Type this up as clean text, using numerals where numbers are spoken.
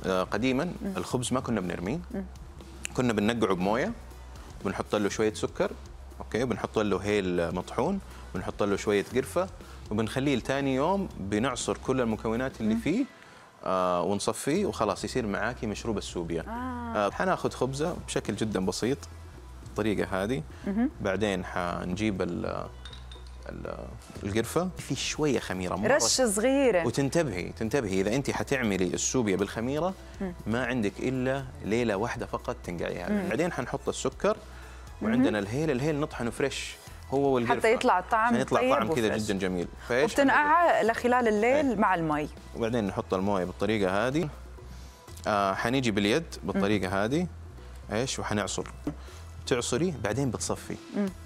قديما الخبز ما كنا بنرميه، كنا بننقعه بمويه، بنحط له شويه سكر، اوكي، بنحط له هيل مطحون، بنحط له شويه قرفه، وبنخليه لثاني يوم بنعصر كل المكونات اللي فيه ونصفيه وخلاص يصير معاكي مشروب السوبيا. حناخذ خبزه بشكل جدا بسيط بالطريقه هذه، بعدين حنجيب القرفه في شويه خميره مرة رشه صغيره. تنتبهي اذا انت حتعملي السوبيا بالخميره ما عندك الا ليله واحده فقط تنقعيها. بعدين حنحط السكر وعندنا الهيل نطحنه فريش هو والقرفه حتى يطلع الطعم طيب، يطلع طعم كذا جدا جميل. وبتنقعها لخلال الليل مع المي، وبعدين نحط المويه بالطريقه هذه. حنيجي باليد بالطريقه هذه ايش وحنعصر، تعصري بعدين بتصفي.